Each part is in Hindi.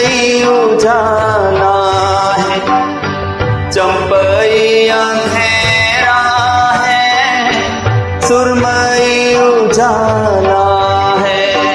उजाला है, चंपई अंधेरा है, सुरमई उजाला है।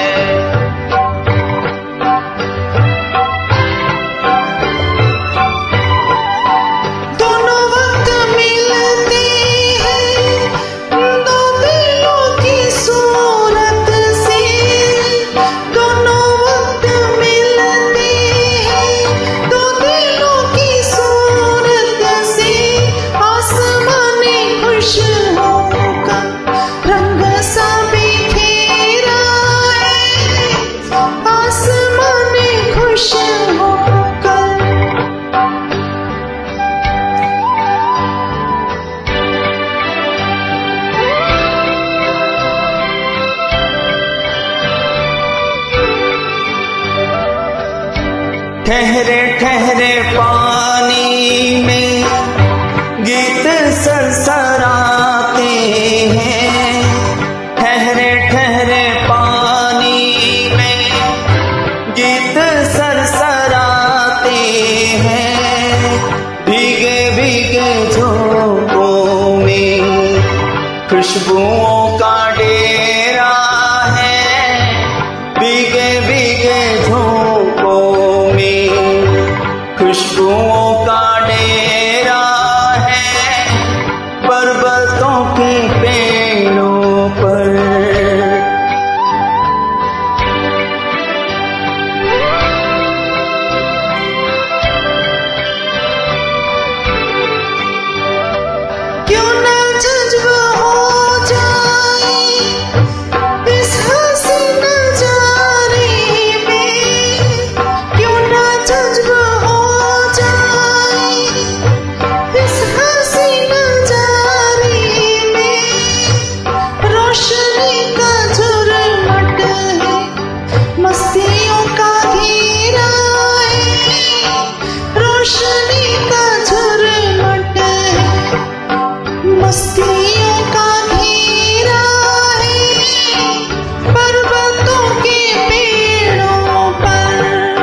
ठहरे ठहरे पानी में गीत सरसराते हैं, ठहरे ठहरे पानी में गीत सरसराते हैं। भीगे भीगे झोंकों में खुशबुओं का डेरा है, भीगे भीगे झोंकों खुशबुओं का डेरा है, पर्वतों के पेड़ों पर। क्यों न जज्ब हो जाए इस हसीन नजारे में, क्यों न जज्ब मस्तियों का घेरा है, पर्वतों के पेड़ों पर।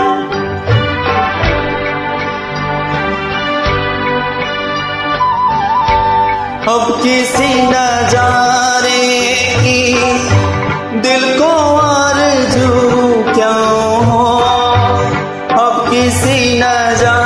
अब किसी नजारे की दिल को आरज़ू क्यों हो, अब किसी नजारे